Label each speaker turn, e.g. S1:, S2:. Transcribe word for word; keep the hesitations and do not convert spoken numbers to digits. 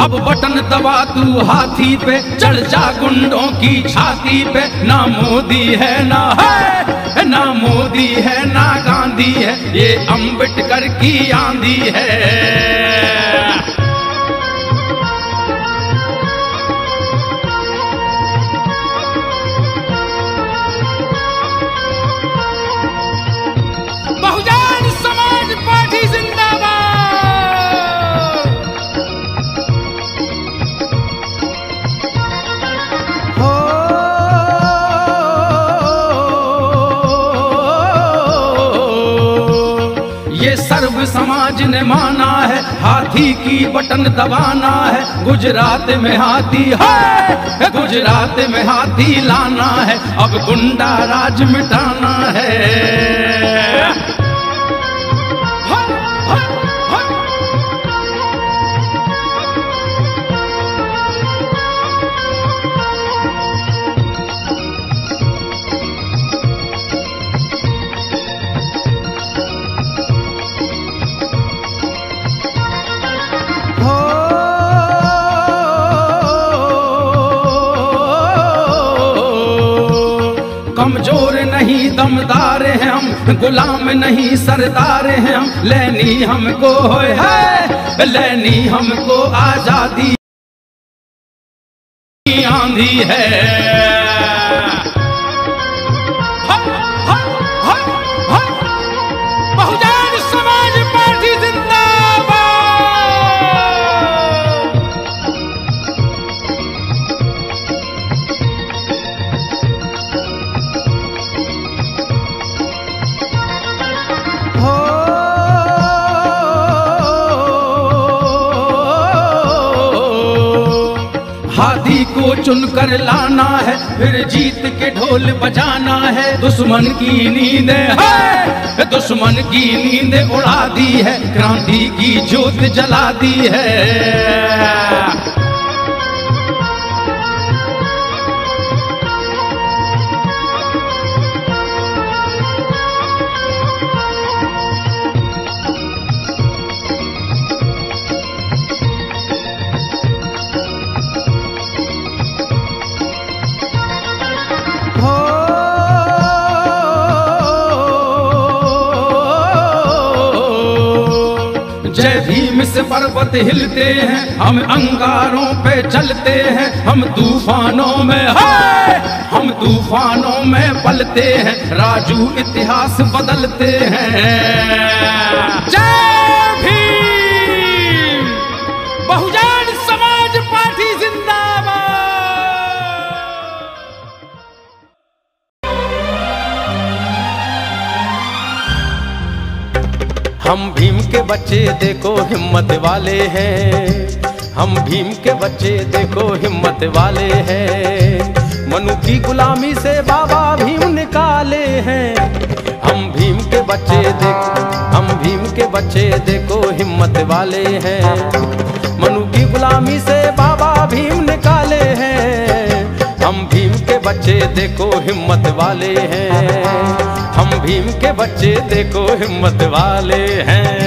S1: अब बटन दबा तू हाथी पे, चढ़ जा गुंडों की छाती पे। ना मोदी है ना है, ना मोदी है ना गांधी है, ये अम्बेडकर की आंधी है। बहुजन समाज पार्टी जिंदाबाद। हो ये सर्व समाज ने माना है, हाथी की बटन दबाना है। गुजरात में हाथी है, गुजरात में हाथी लाना है, अब गुंडा राज मिटाना है। कमजोर नहीं दमदार हैं हम, गुलाम नहीं सरदार हैं हम। लेनी हमको है, लेनी हमको आजादी आंधी है। बहुजन समाज पार्टी जिंदाबाद। हाथी को चुनकर लाना है, फिर जीत के ढोल बजाना है। दुश्मन की नींद है, दुश्मन की नींद उड़ा दी है, क्रांति की ज्योत जला दी है। जय भीम से पर्वत हिलते हैं, हम अंगारों पे चलते हैं। हम तूफानों में है, हम तूफानों में पलते हैं, राजू इतिहास बदलते हैं। जय भीम। बहुजन समाज पार्टी जिंदाबाद। हम भीम के बच्चे देखो हिम्मत वाले हैं, हम भीम के बच्चे देखो हिम्मत वाले हैं। मनु की गुलामी से बाबा भीम निकाले हैं। हम भीम के बच्चे देखो, हम भीम के बच्चे देखो हिम्मत वाले हैं। मनु की गुलामी से बाबा भीम निकाले हैं। हम भीम के बच्चे देखो हिम्मत वाले हैं। हम भीम के बच्चे देखो हिम्मत वाले हैं।